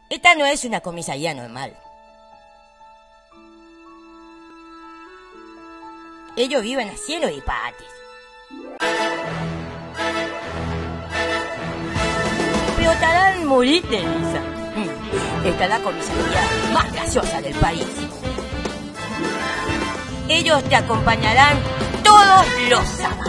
Esta no es una comisaría normal. Ellos viven haciendo disparates. Pero te harán morir de risa. Esta es la comisaría más graciosa del país. Ellos te acompañarán todos los sábados.